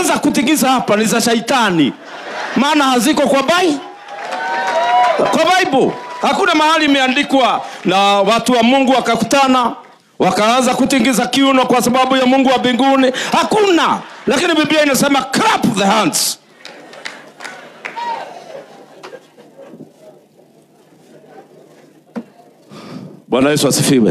ukianza kutingiza hapa ni za shaitani. Maana haziko kwa Bible. Hakuna mahali imeandikwa na watu wa Mungu wakakutana wakaanza kutingiza kiuno kwa sababu ya Mungu wa mbinguni. Hakuna. Lakini Biblia inasema clap the hands. Bwana Yesu asifiwe.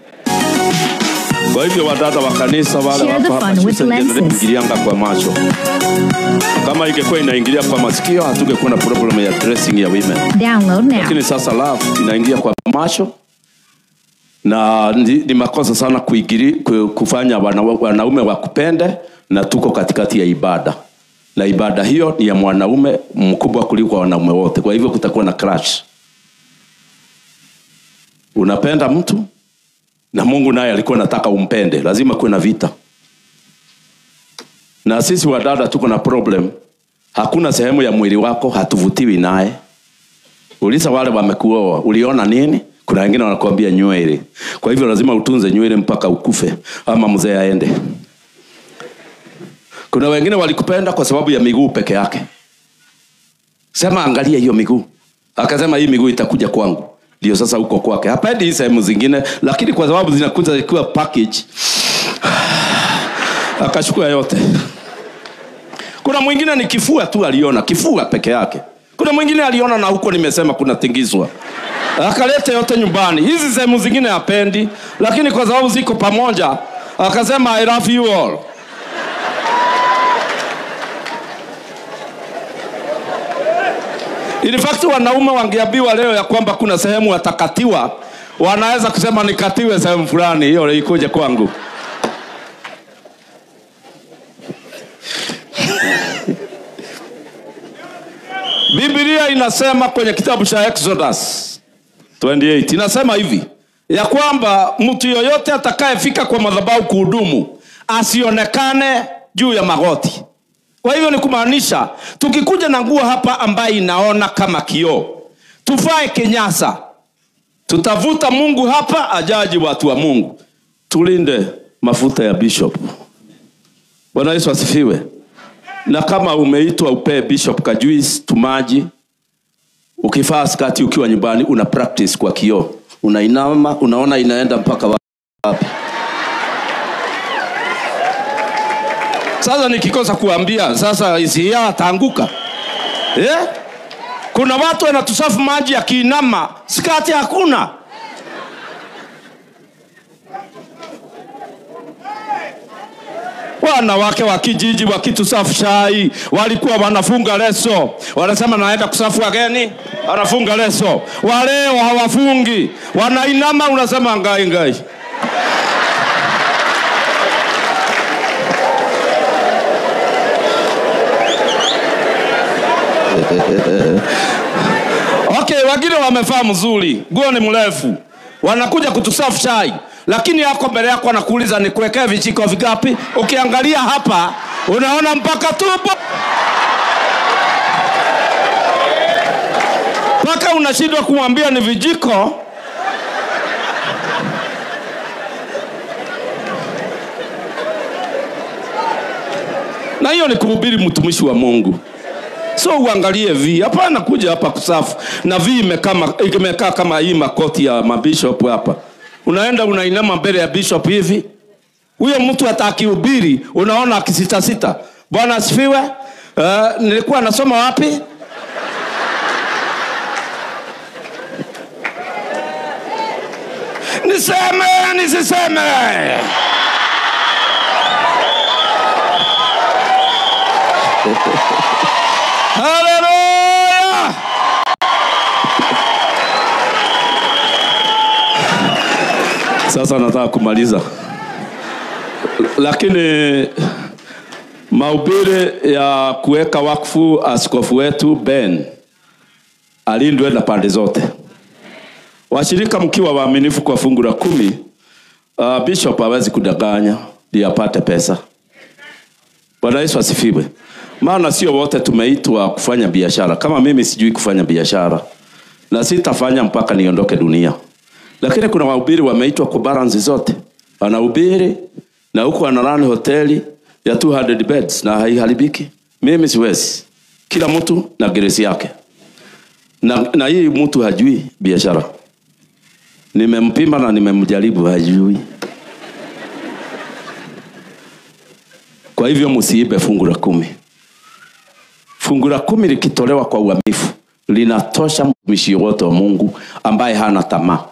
Kwa hivyo wadada wa kanisa wale hapa ingilianga kwa macho. Kama ingekuwa inaingilia kwa masikio hatungekuwa na problem ya dressing ya women. Download now. Lakini sasa love inaingia kwa macho. Na ni makosa sana kufanya wanaume wakupende na tuko katikati ya ibada. Na ibada hiyo ni ya mwanaume mkubwa kuliko wanaume wote. Kwa hivyo kutakuwa na clash. Unapenda mtu na Mungu naye alikuwa anataka umpende. Lazima kuwe na vita. Na sisi wadada tuko na problem. Hakuna sehemu ya mwili wako hatuvutiwi naye. Uliza wale wamekuoa, uliona nini? Kuna wengine wanakuambia nywele. Kwa hivyo lazima utunze nywele mpaka ukufe ama mzee aende. Kuna wengine walikupenda kwa sababu ya miguu peke yake. Sema angalia hiyo miguu. Akasema hii miguu itakuja kwangu. Ndio sasa uko kwake. Hapendi hizo sehemu zingine, lakini kwa sababu zinakuja zikiwa package akachukua yote. Kuna mwingine ni kifua tu aliona, kifua peke yake. Kuna mwingine aliona na huko nimesema kuna tingizwa. Akaleta yote nyumbani. Hizi sehemu zingine hapendi, lakini kwa sababu ziko pamoja akasema I love you all. In fact wanaume wangeambiwa leo ya kwamba kuna sehemu watakatiwa, wanaweza kusema nikatiwe sehemu fulani, hiyo ikuje kwangu. Biblia inasema kwenye kitabu cha Exodus 28 inasema hivi ya kwamba mtu yoyote atakayefika kwa madhabahu kuhudumu asionekane juu ya magoti. Kwa hivyo ni kumaanisha tukikuja na nguo hapa ambaye inaona kama kioo, tuvae kinyasa, tutavuta Mungu hapa ajaji watu wa Mungu. Tulinde mafuta ya bishop. Bwana Yesu asifiwe. Na kama umeitwa upe bishop kajuice tumaji, ukifaa skati ukiwa nyumbani una practice kwa kioo, unainama unaona inaenda mpaka wapi. Sasa nikikosa kuambia sasa hisia ataanguka. Kuna watu wanatusafu maji akiinama, skati hakuna. Wanawake wa kijiji wakitusafu chai walikuwa wanafunga leso. Wanasema naenda kusafu wageni, wanafunga leso. Wale hawafungi, wanainama unasema ngai ngai. Okay, wengine wamefaa mzuri, nguo ni mrefu. Wanakuja kutusafu chai, lakini yako mbele yako anakuuliza nikuwekea vijiko vingapi? Ukiangalia hapa unaona mpaka tupo. Paka unashindwa kumwambia ni vijiko. Na hiyo ni kuhubiri mtumishi wa Mungu. So uangalie vi, hapana kuja hapa kusafu na vi imekaa kama hii makoti ya mabishop hapa. Unaenda unainama mbele ya bishop hivi. Huyo mtu atakihubiri unaona akisita sita. Bwana asifiwe. Nilikuwa nasoma wapi? Nisiseme. Hallelujah. Sasa nataka kumaliza. Lakini mahubiri ya kuweka wakfu askofu wetu Ben alindwe na pande zote. Washirika mkiwa waaminifu kwa fungu la 10, bishop hawezi kudanganya ili apate pesa. Bwana Yesu asifiwe. Maana sio wote tumeitwa kufanya biashara. Kama mimi sijui kufanya biashara na sitafanya mpaka niondoke dunia. Lakini kuna wahubiri wameitwa kwa balance zote. Anahubiri na huko analani hoteli ya 200 beds na haiharibiki. Mimi siwezi. Kila mtu na geresi yake. Na hii mtu hajui biashara. Nimempima na nimemjaribu, hajui. Kwa hivyo msiibe fungu la 10. Fungu la 10 likitolewa kwa uaminifu linatosha mtumishi wote wa Mungu ambaye hana tamaa.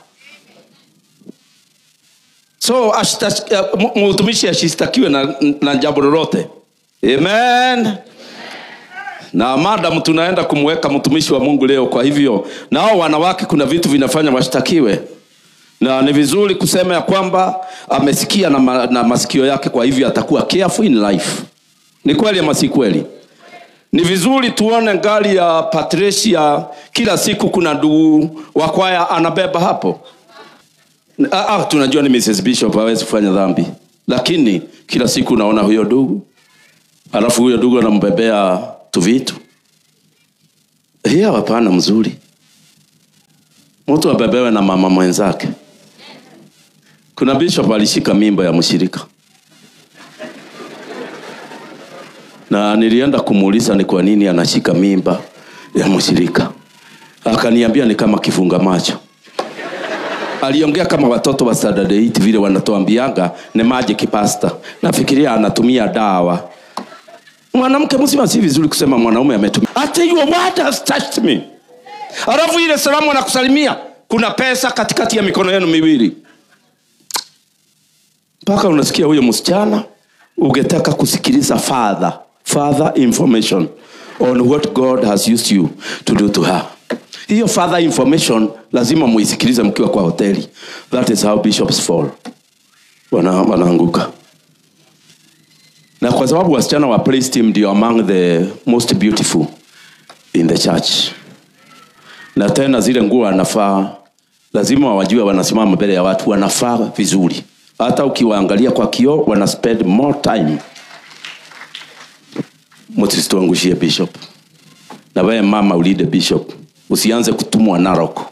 So mtumishi ashistakiwe na jambo lolote. Amen. Na madam tunaenda kumweka mtumishi wa Mungu leo, kwa hivyo nao wanawake kuna vitu vinafanya washtakiwe. Na ni vizuri kusema ya kwamba amesikia na masikio yake, kwa hivyo atakuwa careful in life. Ni kweli ama si kweli? Ni vizuri tuone gari ya Patricia kila siku kuna ndugu wa kwaya anabeba hapo. Tunajua ni Mrs. Bishop hawezi kufanya dhambi, lakini kila siku naona huyo ndugu, alafu huyo ndugu anambebea tu vitu. Hiyo hapana mzuri. Mtu abebewe na mama mwenzake. Kuna bishop alishika mimba ya mshirika. Na nilienda kumuuliza ni kwa nini anashika mimba ya mshirika. Akaniambia ni kama kifunga macho. Aliongea kama watoto wa Saturday 8 vile wanatuambianga ni magic pasta. Nafikiria anatumia dawa. Mwanamke mzima si vizuri kusema mwanaume ametumia. Ati your word has touched me. Alafu ile salamu anakusalimia, kuna pesa katikati ya mikono yenu miwili. Mpaka unasikia huyo msichana ungetaka kusikiliza further information on what God has used you to do to her. Hiyo further information lazima muisikilize mkiwa kwa hoteli. That is how bishops fall. Wanaanguka. Na kwa sababu wasichana wa praise team ndio among the most beautiful in the church. Na tena zile nguo anafaa lazima wajue wanasimama mbele ya watu wanafaa vizuri. Hata ukiwaangalia kwa kioo wana spend more time. Mtusituangushie bishop. Na wewe mama ulide bishop, usianze kutumwa Narok.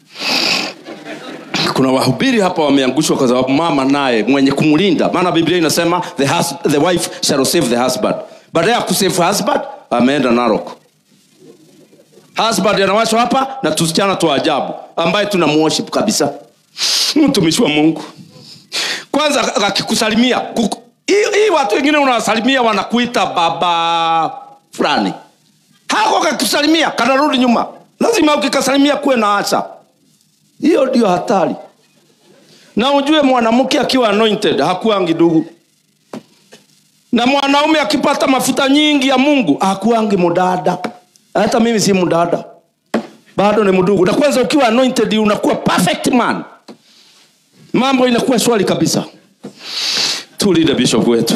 Kuna wahubiri hapa wameangushwa kwa sababu mama naye mwenye kumlinda. Maana Biblia inasema the wife shall save the husband. Baada ya kusave husband ameenda Narok. Husband anawashwa hapa na tusichana tu ajabu ambaye tunamuworship kabisa. Mtumishi wa Mungu. Kwanza akikusalimia, hii watu wengine unawasalimia wanakuita baba fulani. Hako akikusalimia kanarudi nyuma. Lazima ukikasalimia kuwe na acha. Hiyo ndio hatari. Na ujue mwanamke akiwa anointed hakuangi ndugu. Na mwanaume akipata mafuta nyingi ya Mungu hakuangi mudada. Hata mimi si mudada, bado ni mdugu. Na kwanza ukiwa anointed unakuwa perfect man, mambo inakuwa shwari kabisa. Tulinde bishop wetu.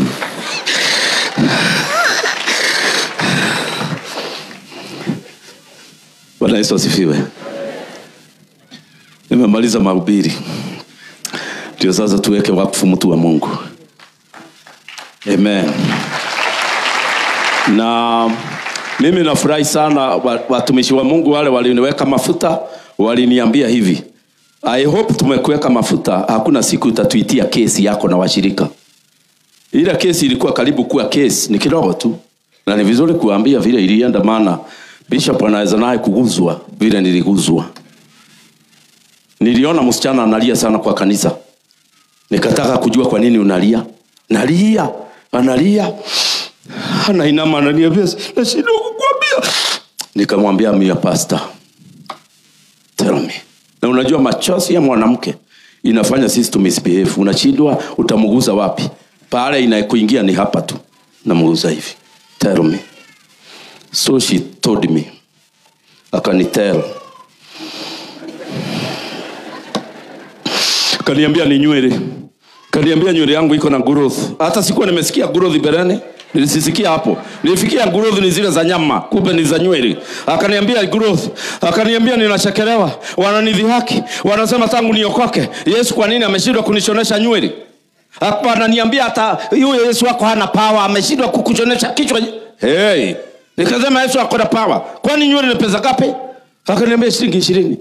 Bwana Yesu asifiwe. Nimemaliza mahubiri. Ndio sasa tuweke wakfu mtu wa Mungu. Amen. Na mimi nafurahi sana watumishi wa Mungu wale waliniweka mafuta waliniambia hivi, I hope tumekuweka mafuta hakuna siku utatuitia kesi yako na washirika. Ile kesi ilikuwa karibu kuwa kesi, ni kidogo tu. Na ni vizuri kuambia vile ilienda, maana bishop anaweza naye kuguzwa vile niliguzwa. Niliona msichana analia sana kwa kanisa. Nikataka kujua kwa nini unalia. Analia. Anainama ananiambia nashindwa kukuambia. Nikamwambia mimi pastor, tell me. Na unajua machozi ya mwanamke inafanya sisi tu misbehave. Unashindwa utamuguza wapi? Pale inakuingia ni hapa tu. Namuguza hivi. Tell me. So she told me. Akanitell. Kaniambia ni nywele. Kaniambia nywele yangu iko na growth. Hata sikuwa nimesikia growth berani. Nilisisikia hapo. Nilifikia growth ni zile za nyama, kumbe ni za nywele. Akaniambia growth. Akaniambia ninashekelewa. Wananidhihaki. Wanasema tangu niokoke, Yesu kwa nini ameshindwa kunishonesha nywele? Hapa ananiambia hata yule Yesu wako hana power, ameshindwa kukuchonesha kichwa. Hey. Nikasema Yesu ako na power. Kwani nywele ni pesa ngapi? Akaniambia shilingi 20.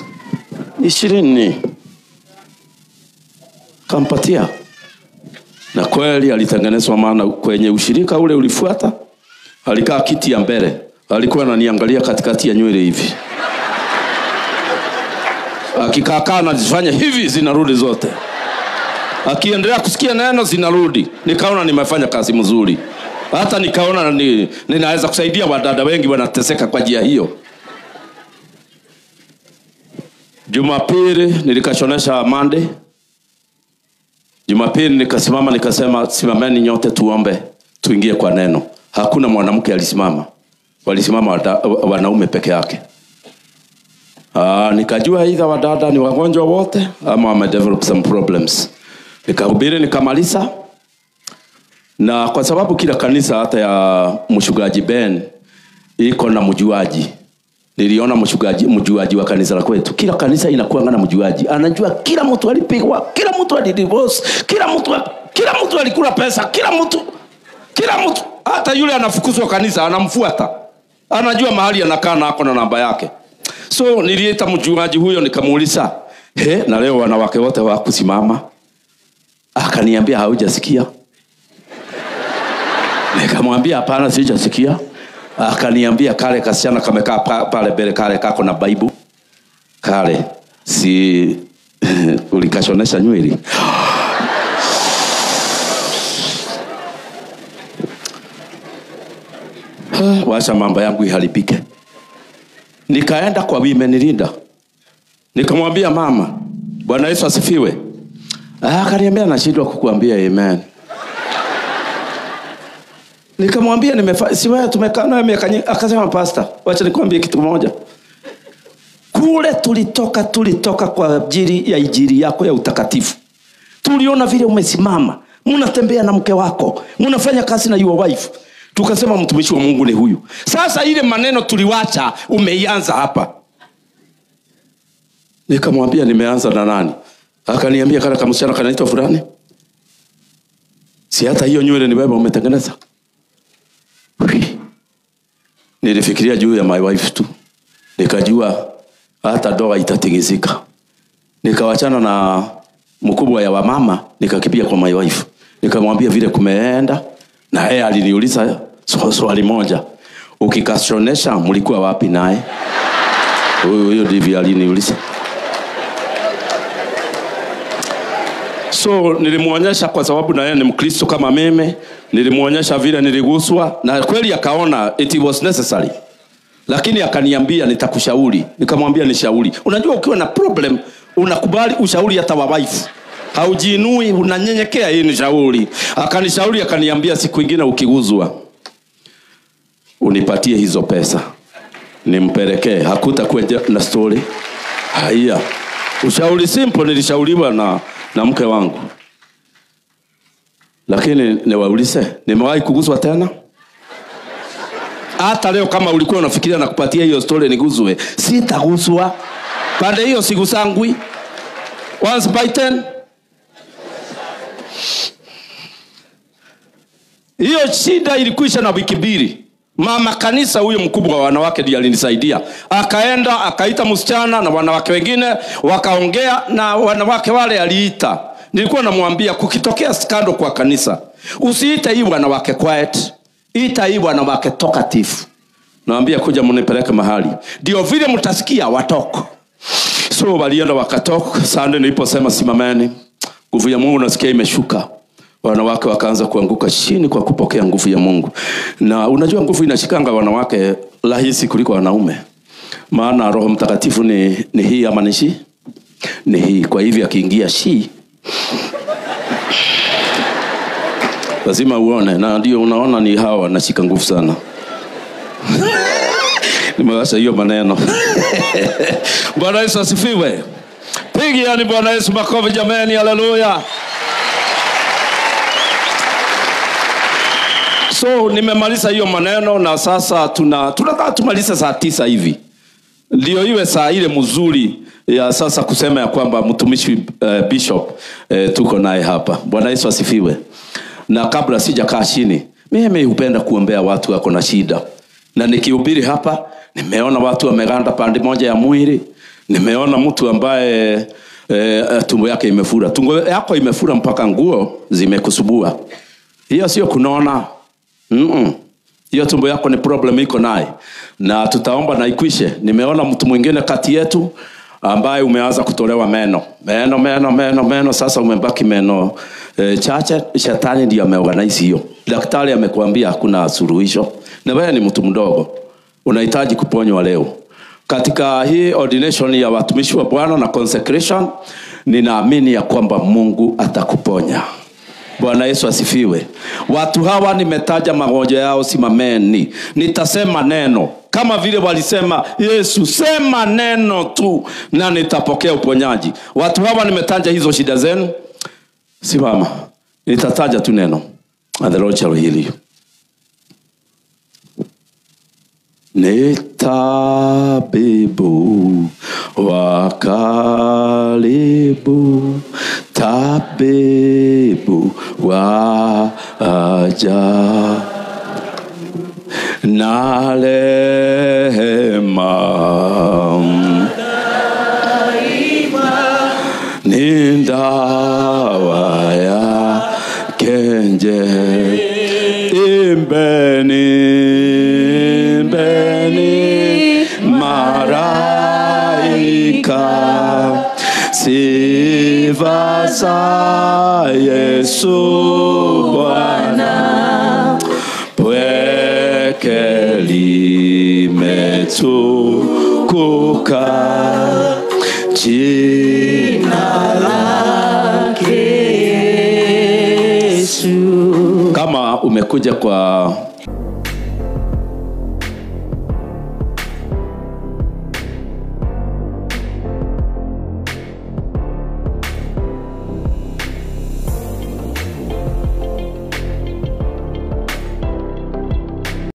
20. Kampatia. Na kweli alitengenezwa, maana kwenye ushirika ule ulifuata alikaa kiti ya mbele, alikuwa ananiangalia katikati ya nywele hivi. Akikaa anajifanya hivi, zinarudi zote. Akiendelea kusikia neno zinarudi. Nikaona nimefanya kazi mzuri. Hata nikaona ninaweza kusaidia wadada wengi wanateseka kwa njia hiyo. Jumapili nilikashonesha Monday. Jumapili nikasimama nikasema, simameni nyote tuombe, tuingie kwa neno. Hakuna mwanamke alisimama. Walisimama wanaume peke yake. Nikajua either wadada ni wagonjwa wote ama wamedevelop some problems. Nikahubiri nikamaliza. Na kwa sababu kila kanisa hata ya mchungaji Ben iko na mjuaji. Niliona mjuaji wa kanisa la kwetu. Kila kanisa inakuwa na mjuaji. Anajua kila mtu alipigwa, kila mtu alidivorce, kila mtu alikula pesa, kila mtu hata yule anafukuzwa kanisa anamfuata. Anajua mahali anakaa na ako na namba yake. So niliita mjuaji huyo nikamuuliza, na leo wanawake wote hawakusimama? Akaniambia haujasikia. Nikamwambia hapana, sijasikia. Akaniambia kale kasichana kamekaa pale mbele, kale kako na Bible. Kale si ulikashonesha nywele. Wacha mambo yangu iharibike. Nikaenda kwa women leader. Nikamwambia mama, Bwana Yesu asifiwe. Akaniambia nashindwa kukuambia amen. Nikamwambia si wewe tumekaa naye miaka nyingi. Akasema pastor, wacha nikwambie kitu kimoja. Kule tulitoka kwa ajili ya injili yako ya utakatifu. Tuliona vile umesimama, mnatembea na mke wako, mnafanya kazi na your wife. Tukasema mtumishi wa Mungu ni huyu. Sasa ile maneno tuliwacha umeianza hapa. Nikamwambia nimeanza na nani? Akaniambia kala kama msichana kanaitwa fulani. Si hata hiyo nywele ni wewe umetengeneza? Nilifikiria juu ya my wife tu. Nikajua hata ndoa itatingizika. Nikawachana na mkubwa ya wamama, nikakimbia kwa my wife. Nikamwambia vile kumeenda, na yeye aliniuliza swali moja. Ukikashonesha mlikuwa wapi naye? Huyo ndivyo aliniuliza. So nilimuonyesha, kwa sababu na yeye ni Mkristo kama mimi, nilimuonyesha vile niliguswa, na kweli akaona it was necessary. Lakini akaniambia nitakushauri. Nikamwambia nishauri. Unajua ukiwa na problem unakubali ushauri hata wa wife. Haujiinui, unanyenyekea, hii ni shauri. Akanishauri, akaniambia siku nyingine ukiguzwa unipatie hizo pesa nimpelekee, hakutakuwa na story. Haya. Ushauri simple nilishauriwa na mke wangu. Lakini niwaulize, nimewahi kuguzwa tena? Hata leo kama ulikuwa unafikiria na kupatia hiyo story niguzwe, sitaguzwa. Pande hiyo sigusangwi. Once by 10. Hiyo shida ilikwisha na wiki mbili. Mama kanisa huyo mkubwa wa wanawake ndiye alinisaidia. Akaenda akaita msichana na wanawake wengine wakaongea, na wanawake wale aliita. Nilikuwa namwambia kukitokea skando kwa kanisa, usiite hii wanawake quiet, ita hii wanawake talkative. Naambia kuja mnipeleke mahali ndio vile mtasikia watoko. So walienda wakatoka. Sunday niliposema simameni, nguvu ya Mungu nasikia imeshuka. Wanawake wakaanza kuanguka chini kwa kupokea nguvu ya Mungu. Na unajua nguvu inashikanga wanawake rahisi kuliko wanaume. Maana Roho Mtakatifu ni hii ama ni shi? Ni hii. Kwa hivyo akiingia shi, lazima uone. Na ndio unaona ni hawa nashika nguvu sana. Nimewasha hiyo maneno. Bwana Yesu asifiwe. Pigiani Bwana Yesu makofi jamani, haleluya. So nimemaliza hiyo maneno, na sasa tunataka tumalize saa 9 hivi. Ndio iwe saa ile mzuri ya sasa kusema ya kwamba mtumishi Bishop tuko naye hapa. Bwana Yesu asifiwe. Na kabla sijakaa chini, mimi hupenda kuombea watu wako na shida. Na nikihubiri hapa, nimeona watu wameganda pande moja ya mwili. Nimeona mtu ambaye tumbo yake imefura. Tumbo yako imefura mpaka nguo zimekusubua. Hiyo sio kunona. Hiyo tumbo yako ni problem iko naye. Na tutaomba na ikwishe. Nimeona mtu mwingine kati yetu ambaye umeanza kutolewa meno. Meno sasa umebaki meno chache. Shetani ndiye ameorganize hiyo. Daktari amekuambia hakuna suluhisho. Na wewe ni mtu mdogo. Unahitaji kuponywa leo. Katika hii ordination ya watumishi wa Bwana na consecration, ninaamini ya kwamba Mungu atakuponya. Bwana Yesu asifiwe. Watu hawa nimetaja magonjwa yao, simameni. Nitasema neno. Kama vile walisema Yesu, sema neno tu na nitapokea uponyaji. Watu hawa nimetaja hizo shida zenu. Simama. Nitataja tu neno. And the Lord shall heal you. Ni tabibu wa karibu, tabibu wa ajabu, na rehema ni dawa yake njema. Imbeni maraika, sifa za Yesu Bwana, pweke limetukuka jina lake Yesu. Kama umekuja kwa